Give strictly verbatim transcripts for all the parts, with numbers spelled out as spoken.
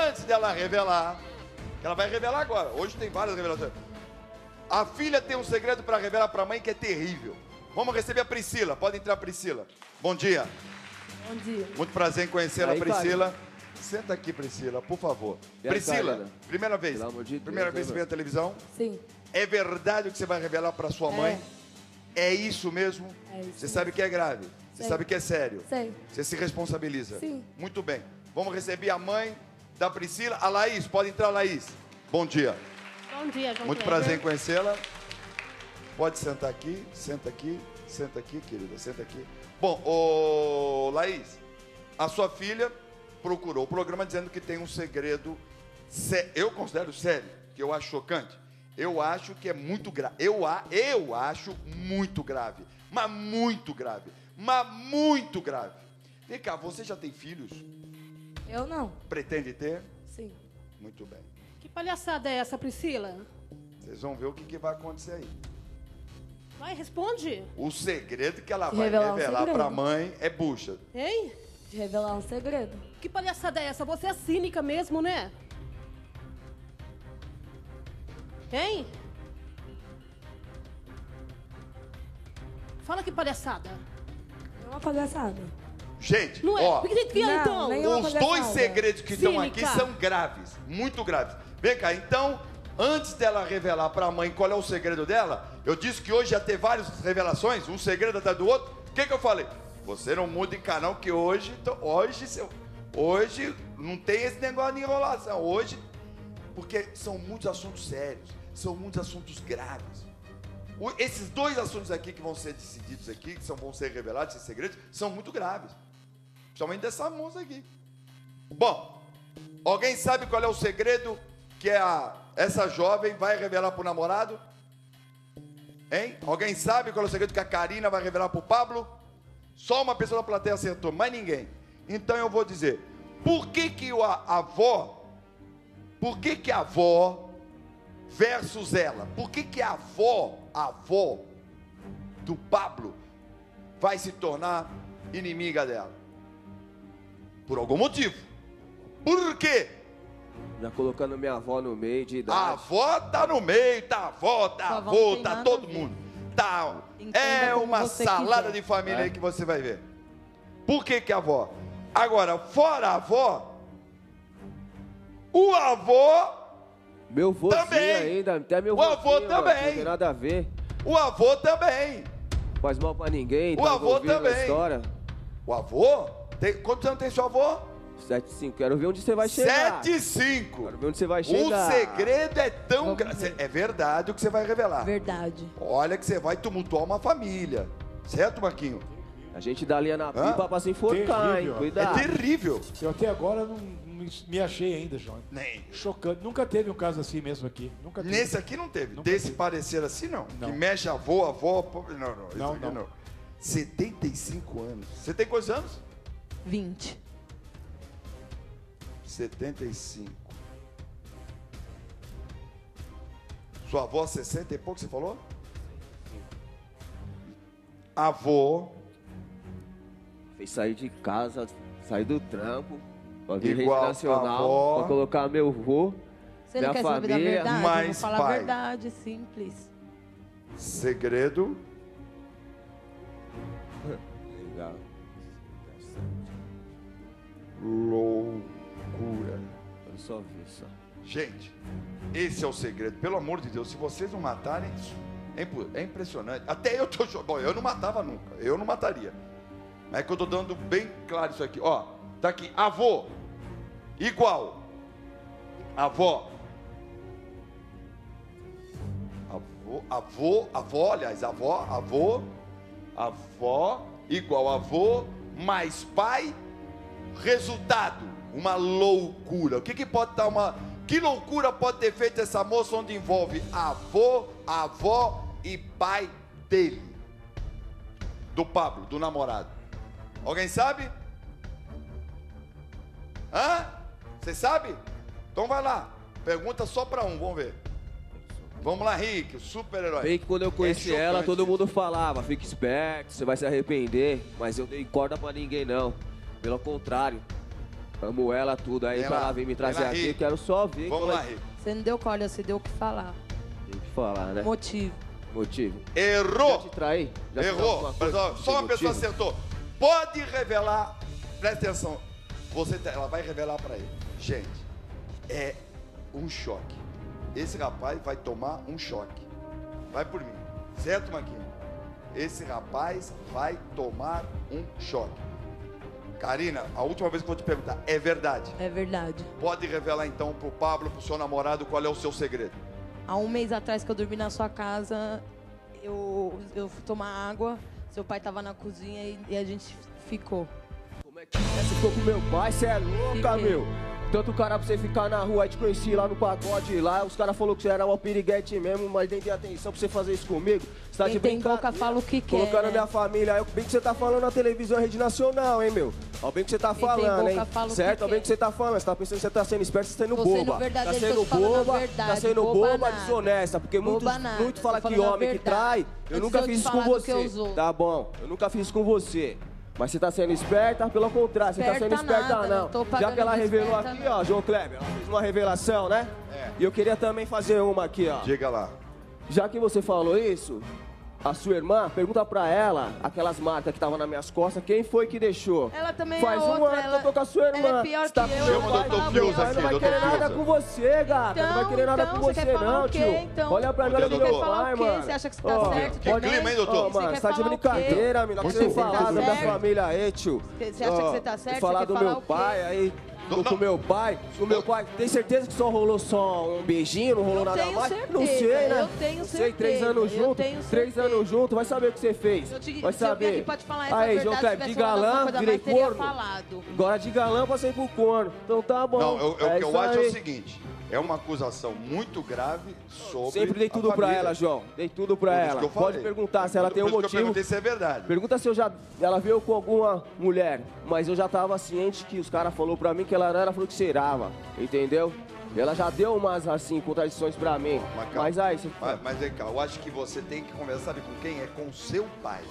antes dela revelar, que ela vai revelar agora, hoje tem várias revelações. A filha tem um segredo para revelar para a mãe que é terrível. Vamos receber a Priscila, pode entrar, Priscila. Bom dia. Bom dia. Muito prazer em conhecê-la, Aí, Priscila. Senta aqui, Priscila, por favor. E aí, Priscila, Carla? primeira vez. Pelo amor de primeira Deus, vez que né, vem a televisão. Sim. É verdade o que você vai revelar para sua mãe? É isso mesmo? É isso Você mesmo. sabe que é grave? Você Sei. sabe que é sério? Sei. Você se responsabiliza? Sim. Muito bem. Vamos receber a mãe da Priscila, a Laís. Pode entrar, Laís. Bom dia. Bom dia, João Muito Kleber. prazer em conhecê-la. Pode sentar aqui, senta aqui, senta aqui, querida, senta aqui. Bom, ô Laís, a sua filha procurou o programa dizendo que tem um segredo, sé- eu considero sério, que eu acho chocante. Eu acho que é muito grave. Eu, a- eu acho muito grave. Mas muito grave. Mas muito grave. Vem cá, você já tem filhos? Eu não. Pretende ter? Sim. Muito bem. Que palhaçada é essa, Priscila? Vocês vão ver o que, que vai acontecer aí. Vai, responde. O segredo que ela De vai revelar um revelar segredo. para a mãe é bucha. Hein? De revelar um segredo. Que palhaçada é essa? Você é cínica mesmo, né? Hein? Fala que palhaçada. É uma palhaçada. Gente, Não é? ó, Por que tem que criar, Não, então? nem- Nenhuma os dois palhaçada. segredos que estão aqui Cínica. são graves, muito graves. Vem cá, então, antes dela revelar para a mãe qual é o segredo dela, eu disse que hoje ia ter várias revelações, um segredo atrás do outro. O que, que eu falei? Você não muda de canal, que hoje, tô- hoje, seu- hoje não tem esse negócio de enrolação. Hoje, porque são muitos assuntos sérios, são muitos assuntos graves. O- esses dois assuntos aqui que vão ser decididos aqui, que são, vão ser revelados, esses segredos, são muito graves. Principalmente dessa moça aqui. Bom, alguém sabe qual é o segredo que a, essa jovem vai revelar para o namorado? Hein? Alguém sabe qual é o segredo que a Karina vai revelar para o Pablo? Só uma pessoa da plateia acertou, mais ninguém. Então eu vou dizer, por que que a a avó, por que que a avó versus ela, por que que a avó, a avó do Pablo vai se tornar inimiga dela? Por algum motivo. Por quê? Já colocando minha avó no meio de A idade. avó tá no meio, tá a avó, tá a Sua avó não avô, tem tá nada todo a ver. mundo. Tá. Entenda É como uma você salada quiser. de família É. aí que você vai ver. Por que que a avó? Agora, fora a avó, o avô, Meu vozinho Também. ainda, até meu O avô vozinho, ó, também. Não tem nada a ver. o avô também. Faz mal pra ninguém, O tá avô envolvido na também. história. O avô? Tem, quantos anos tem seu avô? sete cinco, quero ver onde você vai chegar. sete e cinco. Quero ver onde você vai O chegar. segredo é tão Vamos grande. ver. É verdade o que você vai revelar. Verdade. Olha que você vai tumultuar uma família. Certo, Marquinho? A gente dá linha na Hã? pipa pra se enforcar, Terrível. hein? É Cuidado. terrível. Eu até agora não me, me achei ainda, João. Nem. Chocante. Nunca teve um caso assim mesmo aqui. Nunca teve. Nesse aqui não teve. Nunca Desse teve. parecer assim, não. Não. Que mexe avô, avó. pô, Não, não. Isso Não, aqui não. não. setenta e cinco anos. Você tem quantos anos? vinte. setenta e cinco. Sua avó, sessenta e pouco, você falou? Avô, Fez sair de casa, sair do trampo, pra vir rede Igual nacional, avó. pra colocar meu vô, Você minha não quer saber da família, verdade? Eu mais vou falar pai. a verdade, simples. segredo, Legal. loucura. Eu só vi só. Gente, esse é o segredo. Pelo amor de Deus, se vocês não matarem, isso é, impo- é impressionante. Até eu tô jogando. Bom, eu não matava nunca. Eu não mataria. Mas é que eu tô dando bem claro isso aqui. Ó, tá aqui. Avô. Igual. Avó. Avô, avô, avó, aliás, avó, avô, avó, igual avô, mais pai, resultado, uma loucura. O que que pode dar uma... Que loucura pode ter feito essa moça onde envolve avô, avó e pai dele? Do Pablo, do namorado. Alguém sabe? Hã? Você sabe? Então vai lá. Pergunta só para um, vamos ver. Vamos lá, Rick, o super-herói. Bem que quando eu conheci É ela, chocante todo isso. mundo falava, fique esperto, você vai se arrepender. Mas eu dei corda pra ninguém, não. Pelo contrário. Amo ela tudo aí Vem pra lá, ela vir me vem trazer lá, aqui. Rico. Quero só ver. Vamos qual lá, é- Rico. Você não deu corda, você deu o que falar. Tem que falar, né? Motivo. Motivo. Errou! Já te traí? Já fiz Errou. alguma coisa Pessoal, sem só uma pessoa motivo? acertou. Pode revelar, presta atenção. Você, tá- ela vai revelar pra ele. Gente, é um choque. Esse rapaz vai tomar um choque. Vai por mim. Certo, Maquinho? Esse rapaz vai tomar um choque. Karina, a última vez que eu vou te perguntar, é verdade? É verdade. Pode revelar então pro Pablo, pro seu namorado, qual é o seu segredo? Há um mês atrás que eu dormi na sua casa, eu, eu fui tomar água, seu pai tava na cozinha e, e a gente ficou. Como é que é? Você ficou com meu pai? Você é louca, Fiquei. meu? Tanto cara pra você ficar na rua, aí te conheci lá no pagode lá, os caras falaram que você era uma piriguete mesmo, mas nem dei atenção pra você fazer isso comigo. Você tá Quem de tem brincadeira. boca fala o que quer, Colocando né? minha família aí, bem que você tá falando na televisão rede nacional, hein, meu? Ó, bem que você tá Quem tem falando, boca hein? fala o que Certo? Ó, bem quer. que você tá falando, você tá pensando que você tá sendo esperto, você tá sendo Tô sendo boba. verdadeiro, tá tô sendo te falando a boba, verdade, tá sendo boba boba, nada. desonesta, porque Boba muitos, nada, muito fala tô que falando a homem que verdade. trai, eu Antes nunca de eu fiz te isso com falar do que você. eu usou. Tá bom, eu nunca fiz isso com você. Mas você tá sendo esperta, pelo contrário, você tá sendo Esperta esperta nada, não. não tô Já pagando que ela de revelou esperta, aqui, não. ó, João Kleber, ela fez uma revelação, né? É. E eu queria também fazer uma aqui, ó. Diga lá. Já que você falou isso, a sua irmã, pergunta pra ela, aquelas marcas que estavam nas minhas costas, quem foi que deixou? Ela também Faz é um outra, ano que ela- eu tô com a sua irmã. ela é pior Você tá que eu, com ela meu Chama o pai, doutor não, Fiuza meu pai aqui, não vai doutor querer nada Fiuza. com você, gata. não vai Então, querer nada então, com você você, quer falar não, o quê, tio. então? Olha pra mim, olha Você pro quer meu falar pai, o quê? mano. Você acha que você tá Ó, certo Que também? clima, hein, doutor? Ô, Você mano, quer você tá de falar o brincadeira, menino. quê? Você Muito falar bom. da minha Certo? família aí, tio. Você acha que você tá certo? Falar Você do quer falar meu o quê? pai aí. Do- Com não. meu pai, com meu pai, tem certeza que só rolou só um beijinho, não rolou Eu nada tenho mais? certeza, Não sei, né? eu tenho não sei, três certeza, anos eu junto, tenho três certeza. anos junto, vai saber o que você fez. Eu te- vai se eu saber. vier aqui pra te falar essa aí, verdade, João se Kleber, tivesse de falado alguma galã, coisa virei mais, teria corno. falado. Agora de galã passei pro corno. Então tá bom. Não, eu, eu- o é que eu isso acho é aí. o seguinte: é uma acusação muito grave sobre. Sempre dei a tudo pra família. ela, João. Dei tudo pra Por isso ela. que eu Pode falei. perguntar se ela Por tem um isso que eu motivo. perguntei se é verdade. Pergunta se eu já, ela veio com alguma mulher, mas eu já tava ciente que os caras falaram pra mim que ela não era fruxeirava, entendeu? Ela já deu umas, assim, contradições pra mim. Mas calma. Mas aí, você... Mas, mas vem cá, eu acho que você tem que conversar, sabe com quem? É com seu pai.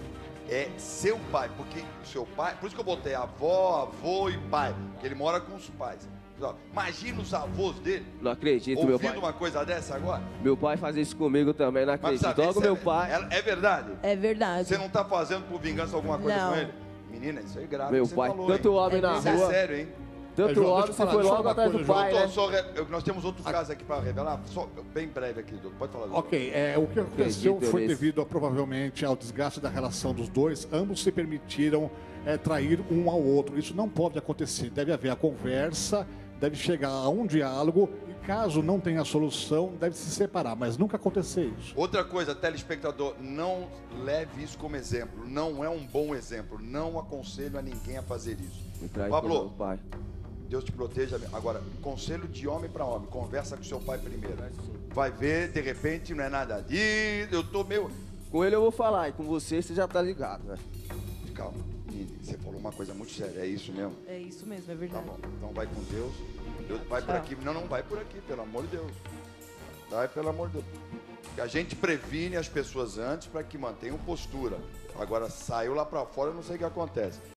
É seu pai, porque o seu pai. Por isso que eu botei avó, avô e pai. Porque ele mora com os pais. Imagina os avós dele não acredito, meu ouvindo pai. uma coisa dessa agora. Meu pai fazia isso comigo também, não Mas acredito. sabe, Logo isso meu é, pai, É, é verdade? É verdade. Você não tá fazendo por vingança alguma coisa Não. com ele? Menina, isso aí é grave. meu que você pai, falou, tanto hein? homem na Isso é rua, sério, hein? tanto É, João, homem, deixa eu você falar, foi deixa eu logo falar atrás uma do coisa, pai, Doutor, né? só re- eu- nós temos outro caso aqui para revelar, só bem breve aqui, doutor. Pode falar, doutor. Ok, é, o que aconteceu Acredito foi nesse. devido a, provavelmente ao desgaste da relação dos dois. Ambos se permitiram é, trair um ao outro. Isso não pode acontecer. Deve haver a conversa, deve chegar a um diálogo e caso não tenha solução, deve se separar. Mas nunca acontecer isso. Outra coisa, telespectador, não leve isso como exemplo. Não é um bom exemplo. Não aconselho a ninguém a fazer isso. Me traz pro Pablo, meu pai. Deus te proteja. Agora, conselho de homem para homem. Conversa com seu pai primeiro. Vai ver, de repente, não é nada disso. Eu tô meio... Com ele eu vou falar, e com você, você já tá ligado, né? Calma, Nini, você falou uma coisa muito séria. É isso mesmo? É isso mesmo, é Tá verdade. bom. Então vai com Deus. Deus vai por Tchau. aqui. Não, não vai por aqui, pelo amor de Deus. Vai, pelo amor de Deus. Que a gente previne as pessoas antes para que mantenham postura. Agora saiu lá para fora, eu não sei o que acontece.